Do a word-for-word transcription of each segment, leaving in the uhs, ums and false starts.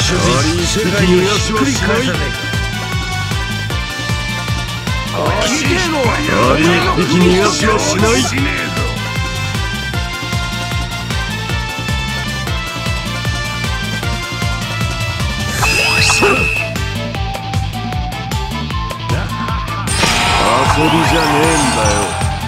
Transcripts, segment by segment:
世界をひっくり返さないか。やはり一匹逃がしはしない。遊びじゃねえんだよ。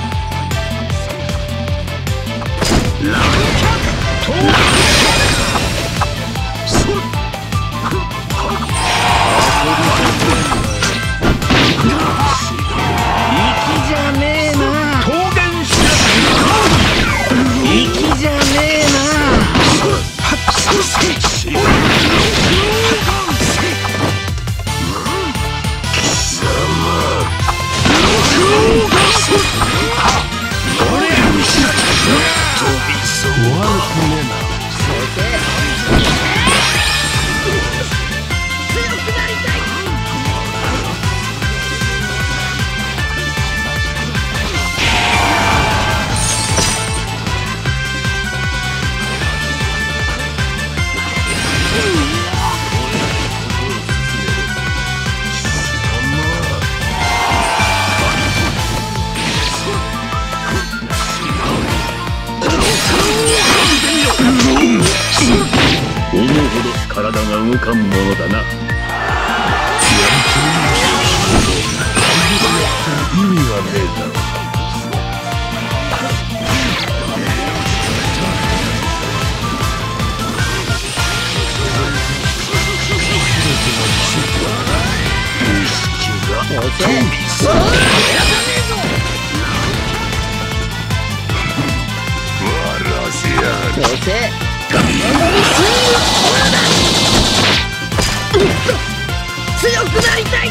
思うほど体が動かんものだな。意味がねえだろ。意識が飛びそう。笑わせやがる。強くなりたい。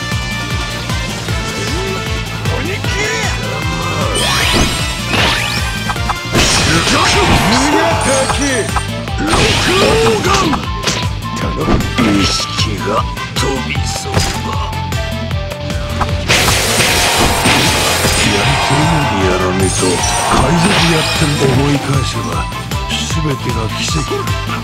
意識が飛びそうだ。やりてえようにやらねえと海賊やっても思い返せば全てが奇跡だ。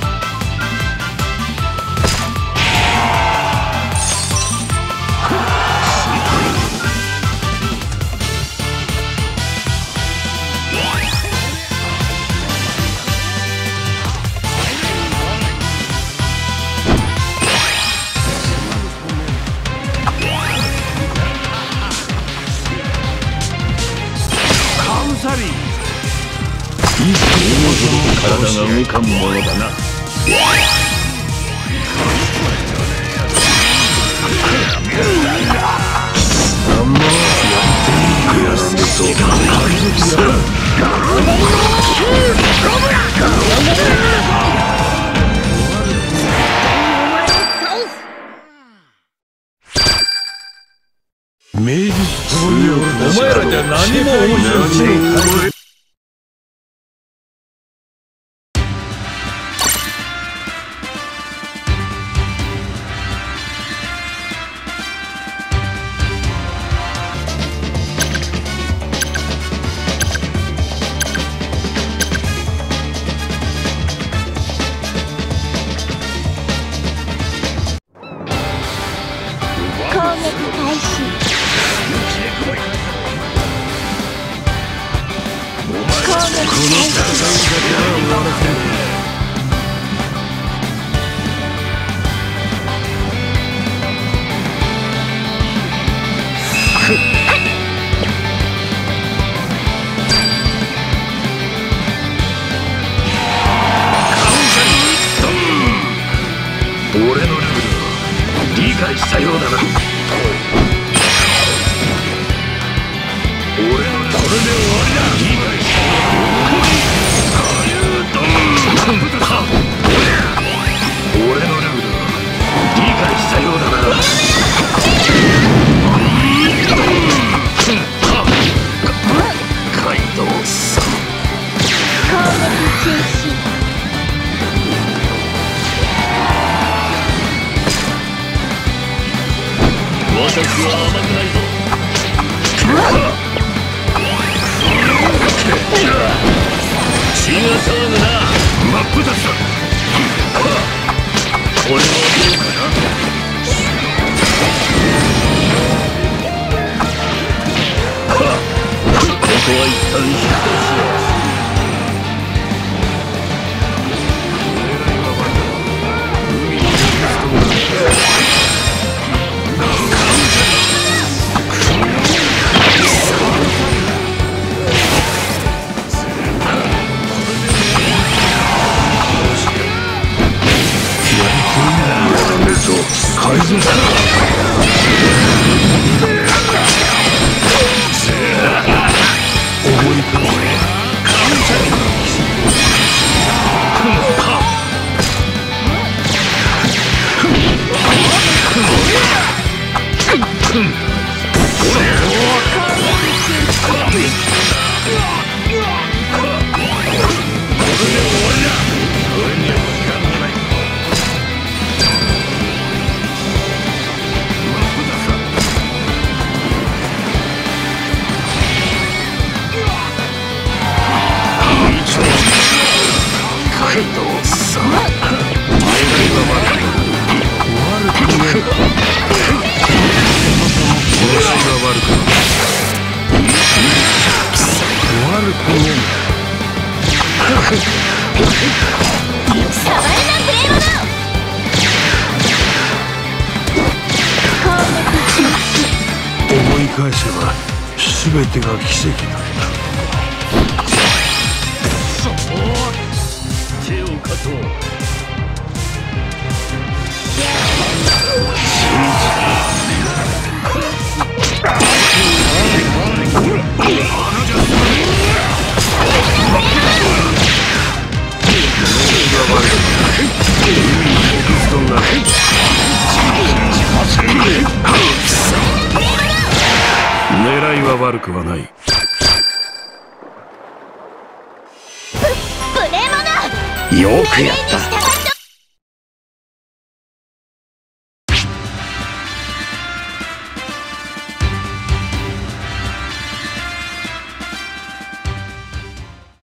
体が動かんものだな。あんまやっていくやらねえと海賊だ。名実ともにお前らじゃ何も面白くない。俺のルールを理解したようだな。俺のルールこれで終わりだ。理解したようだ。俺のルールを理解したようだな。カイドウさん。攻撃中止。私は甘くないぞ。血が騒ぐな。真っ二つだ。俺の思い返せば全てが奇跡だった。手を貸そう。狙いは悪くはない。 ププレモナ、 よくやった。